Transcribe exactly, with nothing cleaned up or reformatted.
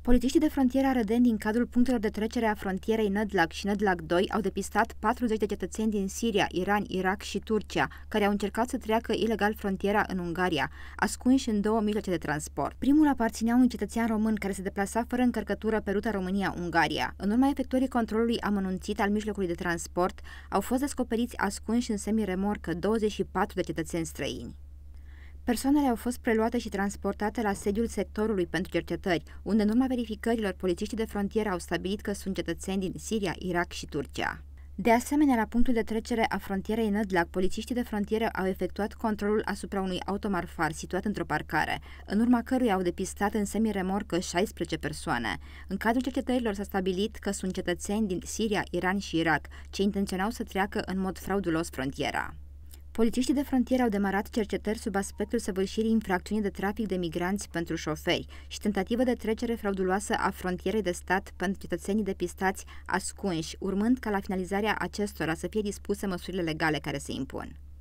Polițiștii de frontieră arădeni din cadrul punctelor de trecere a frontierei Nădlac și Nădlac doi au depistat patruzeci de cetățeni din Siria, Iran, Irak și Turcia, care au încercat să treacă ilegal frontiera în Ungaria, ascunși în două mijloace de transport. Primul aparținea unui cetățean român care se deplasa fără încărcătură pe ruta România-Ungaria. În urma efectuării controlului amănunțit al mijlocului de transport, au fost descoperiți ascunși în semiremorcă douăzeci și patru de cetățeni străini. Persoanele au fost preluate și transportate la sediul sectorului pentru cercetări, unde în urma verificărilor polițiștii de frontieră au stabilit că sunt cetățeni din Siria, Irak și Turcia. De asemenea, la punctul de trecere a frontierei Nădlac, polițiștii de frontieră au efectuat controlul asupra unui automarfar situat într-o parcare, în urma căruia au depistat în semiremorcă șaisprezece persoane. În cadrul cercetărilor s-a stabilit că sunt cetățeni din Siria, Iran și Irak, ce intenționau să treacă în mod fraudulos frontiera. Polițiștii de frontieră au demarat cercetări sub aspectul săvârșirii infracțiunii de trafic de migranți pentru șoferi și tentativă de trecere frauduloasă a frontierei de stat pentru cetățenii depistați ascunși, urmând ca la finalizarea acestora să fie dispuse măsurile legale care se impun.